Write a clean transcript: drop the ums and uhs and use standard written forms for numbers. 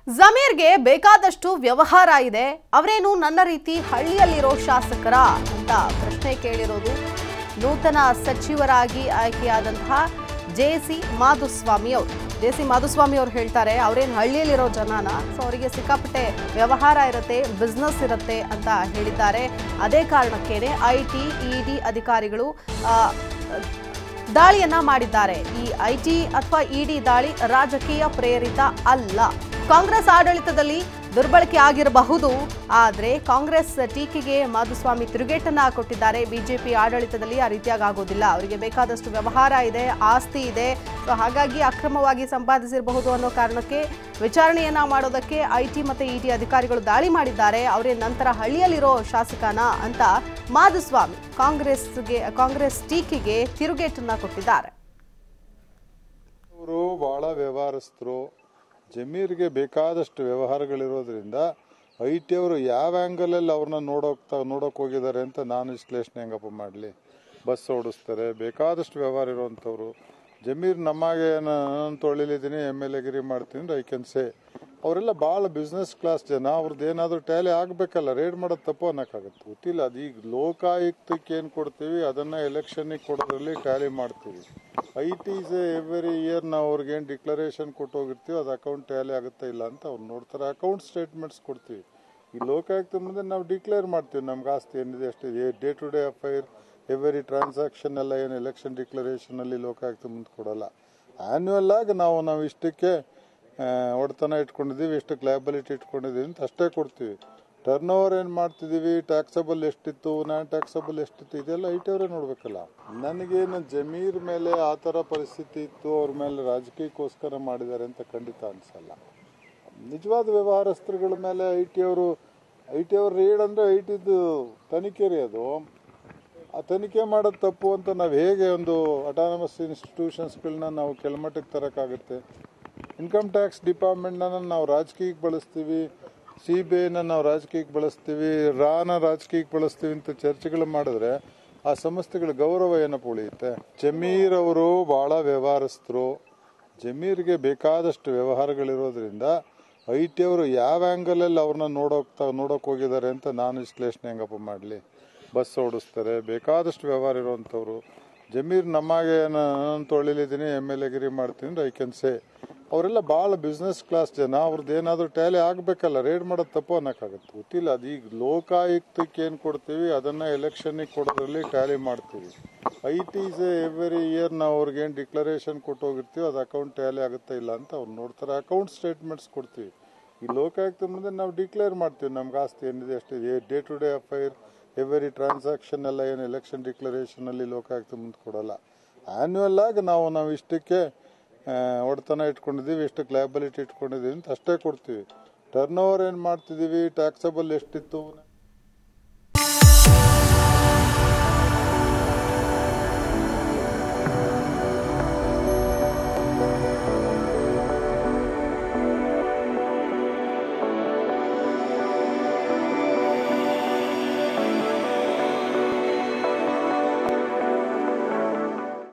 ಜಮೀರ್ಗೆ ಬೇಕಾದಷ್ಟು ವ್ಯವಹಾರ ಇದೆ, ಅವರೇನು ನನ್ನ ರೀತಿ ಹಳ್ಳಿಯಲ್ಲಿರೋ ಶಾಸಕರ ಅಂತ ಪ್ರಶ್ನೆ ಕೇಳಿರೋದು ನೂತನ ಸಚಿವರಾಗಿ ಆಯ್ಕೆಯಾದಂತಹ ಜೆಸಿ ಮಾಧುಸ್ವಾಮಿ ಅವರು ಹೇಳ್ತಾರೆ ಅವರೇನು ಹಳ್ಳಿಯಲ್ಲಿರೋ ಜನನ, ಸೊ ಅವರಿಗೆ ಸಿಕ್ಕಾಪಟ್ಟೆ ವ್ಯವಹಾರ ಇರುತ್ತೆ, ಬಿಸ್ನೆಸ್ ಇರುತ್ತೆ ಅಂತ ಹೇಳಿದ್ದಾರೆ. ಅದೇ ಕಾರಣಕ್ಕೇನೆ ಐಟಿ ಇಡಿ ಅಧಿಕಾರಿಗಳು ದಾಳಿಯನ್ನ ಮಾಡಿದ್ದಾರೆ. ಈ ಐಟಿ ಅಥವಾ ಇಡಿ ದಾಳಿ ರಾಜಕೀಯ ಪ್ರೇರಿತ ಅಲ್ಲ. ಕಾಂಗ್ರೆಸ್ ಆಡಳಿತದಲ್ಲಿ ದುರ್ಬಳಕೆ ಆಗಿರಬಹುದು, ಆದರೆ ಕಾಂಗ್ರೆಸ್ ಟೀಕೆಗೆ ಮಾಧುಸ್ವಾಮಿ ತಿರುಗೇಟನ್ನ ಕೊಟ್ಟಿದ್ದಾರೆ. ಬಿಜೆಪಿ ಆಡಳಿತದಲ್ಲಿ ಆ ರೀತಿಯಾಗಿ ಆಗೋದಿಲ್ಲ, ಅವರಿಗೆ ಬೇಕಾದಷ್ಟು ವ್ಯವಹಾರ ಇದೆ, ಆಸ್ತಿ ಇದೆ, ಸೊ ಹಾಗಾಗಿ ಅಕ್ರಮವಾಗಿ ಸಂಪಾದಿಸಿರಬಹುದು ಅನ್ನೋ ಕಾರಣಕ್ಕೆ ವಿಚಾರಣೆಯನ್ನ ಮಾಡೋದಕ್ಕೆ ಐಟಿ ಮತ್ತೆ ಇಡಿ ಅಧಿಕಾರಿಗಳು ದಾಳಿ ಮಾಡಿದ್ದಾರೆ. ಅವರೇ ನಂತರ ಹಳ್ಳಿಯಲ್ಲಿರೋ ಶಾಸಕನ ಅಂತ ಮಾಧುಸ್ವಾಮಿ ಕಾಂಗ್ರೆಸ್ ಟೀಕೆಗೆ ತಿರುಗೇಟನ್ನ ಕೊಟ್ಟಿದ್ದಾರೆ. ಅವರು ಬಹಳ ವ್ಯವಹಾರಸ್ಥರು, ಜಮೀರ್ಗೆ ಬೇಕಾದಷ್ಟು ವ್ಯವಹಾರಗಳಿರೋದ್ರಿಂದ ಐಟಿ ಅವರು ಯಾವ ಆ್ಯಂಗಲಲ್ಲಿ ಅವ್ರನ್ನ ನೋಡೋಕೆ ಹೋಗಿದ್ದಾರೆ ಅಂತ ನಾನು ವಿಶ್ಲೇಷಣೆ ಹೆಂಗಪ್ಪ ಮಾಡಲಿ. ಬಸ್ ಓಡಿಸ್ತಾರೆ, ಬೇಕಾದಷ್ಟು ವ್ಯವಹಾರ ಇರೋವಂಥವ್ರು. ಜಮೀರ್ ನಮಗೆ ನಾನು ತೊಳಿಲಿದ್ದೀನಿ, MLA ಗಿರಿ ಮಾಡ್ತೀನಿ ಅಂದ್ರೆ ಐ ಕ್ಯಾನ್ ಸೇ ಅವರೆಲ್ಲ ಭಾಳ ಬಿಸ್ನೆಸ್ ಕ್ಲಾಸ್ ಜನ. ಅವ್ರದ್ದು ಏನಾದರೂ ಟ್ಯಾಲಿ ಆಗಬೇಕಲ್ಲ, ರೇಡ್ ಮಾಡೋದು ತಪ್ಪು ಅನ್ನೋಕ್ಕಾಗತ್ತೆ. ಗೊತ್ತಿಲ್ಲ, ಅದು ಈಗ ಲೋಕಾಯುಕ್ತಕ್ಕೆ ಏನು ಕೊಡ್ತೀವಿ ಅದನ್ನು ಎಲೆಕ್ಷನ್ನಿಗೆ ಕೊಡೋದ್ರಲ್ಲಿ ಟ್ಯಾಲಿ ಮಾಡ್ತೀವಿ. IT's ಎವ್ರಿ ಇಯರ್ ನಾವು ಅವ್ರಿಗೇನು ಡಿಕ್ಲರೇಷನ್ ಕೊಟ್ಟು ಹೋಗಿರ್ತೀವಿ ಅದು ಅಕೌಂಟ್ ಟ್ಯಾಲಿ ಆಗುತ್ತಾ ಇಲ್ಲ ಅಂತ ಅವ್ರು ನೋಡ್ತಾರೆ. ಅಕೌಂಟ್ ಸ್ಟೇಟ್ಮೆಂಟ್ಸ್ ಕೊಡ್ತೀವಿ. ಈ ಲೋಕಾಯುಕ್ತ ಮುಂದೆ ನಾವು ಡಿಕ್ಲೇರ್ ಮಾಡ್ತೀವಿ ನಮ್ಗೆ ಆಸ್ತಿ ಏನಿದೆ ಅಷ್ಟಿದೆ. Day to day affair every transaction ಎಲ್ಲ ಏನು ಎಲೆಕ್ಷನ್ ಡಿಕ್ಲರೇಷನಲ್ಲಿ ಲೋಕಾಯುಕ್ತ ಮುಂದೆ ಕೊಡೋಲ್ಲ. ಆ್ಯನ್ಯುವಲ್ ಆಗಿ ನಾವು ಇಷ್ಟಕ್ಕೆ ಒಡೆತನ ಇಟ್ಕೊಂಡಿದ್ದೀವಿ, ಇಷ್ಟಕ್ಕೆ ಲಯಬಿಲಿಟಿ ಇಟ್ಕೊಂಡಿದ್ದೀವಿ ಅಂತ ಅಷ್ಟೇ ಕೊಡ್ತೀವಿ. ಟರ್ನ್ ಓವರ್ ಏನು ಮಾಡ್ತಿದ್ದೀವಿ, ಟ್ಯಾಕ್ಸಬಲ್ ಎಷ್ಟಿತ್ತು, ನಾನ್ ಟ್ಯಾಕ್ಸಬಲ್ ಎಷ್ಟಿತ್ತು, ಇದೆಲ್ಲ ಐಟಿ ಅವರೇ ನೋಡ್ಬೇಕಲ್ಲ. ನನಗೇನು ಜಮೀರ್ ಮೇಲೆ ಆ ಥರ ಪರಿಸ್ಥಿತಿ ಇತ್ತು, ಅವ್ರ ಮೇಲೆ ರಾಜಕೀಯಕ್ಕೋಸ್ಕರ ಮಾಡಿದ್ದಾರೆ ಅಂತ ಖಂಡಿತ ಅನ್ಸಲ್ಲ. ನಿಜವಾದ ವ್ಯವಹಾರಸ್ಥರುಗಳ ಮೇಲೆ ಐಟಿ ಅವರು ರೇಡ್ ಅಂದರೆ ಐಟಿದು ತನಿಖೆ ರೀ ಅದು. ಆ ತನಿಖೆ ಮಾಡೋದು ತಪ್ಪು ಅಂತ ನಾವು ಹೇಗೆ ಒಂದು ಅಟಾನಮಸ್ ಇನ್ಸ್ಟಿಟ್ಯೂಷನ್ಸ್ಗಳನ್ನ ನಾವು ಕೆಳಮಟ್ಟಕ್ಕೆ ತರೋಕ್ಕಾಗುತ್ತೆ? ಇನ್ಕಮ್ ಟ್ಯಾಕ್ಸ್ ಡಿಪಾರ್ಟ್ಮೆಂಟ್ನ ನಾವು ರಾಜಕೀಯಕ್ಕೆ ಬಳಸ್ತೀವಿ, CBIನ ನಾವು ರಾಜಕೀಯಕ್ಕೆ ಬಳಸ್ತೀವಿ, ರಾನ ರಾಜಕೀಯಕ್ಕೆ ಬಳಸ್ತೀವಿ ಅಂತ ಚರ್ಚೆಗಳು ಮಾಡಿದ್ರೆ ಆ ಸಂಸ್ಥೆಗಳ ಗೌರವ ಏನಪ್ಪ ಉಳಿಯುತ್ತೆ? ಜಮೀರ್ ಅವರು ಭಾಳ ವ್ಯವಹಾರಸ್ಥರು, ಜಮೀರ್ಗೆ ಬೇಕಾದಷ್ಟು ವ್ಯವಹಾರಗಳಿರೋದ್ರಿಂದ ಐಟಿ ಅವರು ಯಾವ ಆ್ಯಂಗಲಲ್ಲಿ ಅವ್ರನ್ನ ನೋಡೋಕೆ ಹೋಗಿದ್ದಾರೆ ಅಂತ ನಾನು ವಿಶ್ಲೇಷಣೆ ಹೆಂಗಪ್ಪ ಮಾಡಲಿ. ಬಸ್ ಓಡಿಸ್ತಾರೆ, ಬೇಕಾದಷ್ಟು ವ್ಯವಹಾರ ಇರೋವಂಥವ್ರು. ಜಮೀರ್ ನಮಗೆ ನಾನು ತೊಳಿಲಿದ್ದೀನಿ, MLA ಗಿರಿ ಮಾಡ್ತೀನಿ ಅಂದ್ರೆ ಐ ಕ್ಯಾನ್ ಸೇ ಅವರೆಲ್ಲ ಭಾಳ ಬಿಸ್ನೆಸ್ ಕ್ಲಾಸ್ ಜನ. ಅವ್ರದ್ದು ಏನಾದರೂ ಟ್ಯಾಲಿ ಆಗಬೇಕಲ್ಲ, ರೇಡ್ ಮಾಡೋದು ತಪ್ಪು ಅನ್ನೋಕ್ಕಾಗತ್ತೆ. ಗೊತ್ತಿಲ್ಲ, ಅದು ಈಗ ಲೋಕಾಯುಕ್ತಕ್ಕೆ ಏನು ಕೊಡ್ತೀವಿ ಅದನ್ನು ಎಲೆಕ್ಷನ್ನಿಗೆ ಕೊಡೋದ್ರಲ್ಲಿ ಟ್ಯಾಲಿ ಮಾಡ್ತೀವಿ. IT's ಎವ್ರಿ ಇಯರ್ ನಾವು ಅವ್ರಿಗೇನು ಡಿಕ್ಲರೇಷನ್ ಕೊಟ್ಟು ಹೋಗಿರ್ತೀವಿ ಅದು ಅಕೌಂಟ್ ಟ್ಯಾಲಿ ಆಗುತ್ತಾ ಇಲ್ಲ ಅಂತ ಅವ್ರು ನೋಡ್ತಾರೆ. ಅಕೌಂಟ್ ಸ್ಟೇಟ್ಮೆಂಟ್ಸ್ ಕೊಡ್ತೀವಿ. ಈ ಲೋಕಾಯುಕ್ತ ಮುಂದೆ ನಾವು ಡಿಕ್ಲೇರ್ ಮಾಡ್ತೀವಿ ನಮ್ಗೆ ಆಸ್ತಿ ಏನಿದೆ ಅಷ್ಟಿದೆ. Day to day affair every transaction ಎಲ್ಲ ಏನು ಎಲೆಕ್ಷನ್ ಡಿಕ್ಲರೇಷನಲ್ಲಿ ಲೋಕಾಯುಕ್ತ ಮುಂದೆ ಕೊಡೋಲ್ಲ. ಆ್ಯನ್ಯುವಲ್ ಆಗಿ ನಾವು ಇಷ್ಟಕ್ಕೆ ಒಡೆತನ ಇಟ್ಕೊಂಡಿದ್ದೀವಿ, ಇಷ್ಟಕ್ಕೆ ಲಯಬಿಲಿಟಿ ಇಟ್ಕೊಂಡಿದ್ದೀವಿ ಅಂತ ಅಷ್ಟೇ ಕೊಡ್ತೀವಿ. ಟರ್ನ್ ಓವರ್ ಏನು ಮಾಡ್ತಿದ್ದೀವಿ, ಟ್ಯಾಕ್ಸಬಲ್ ಎಷ್ಟಿತ್ತು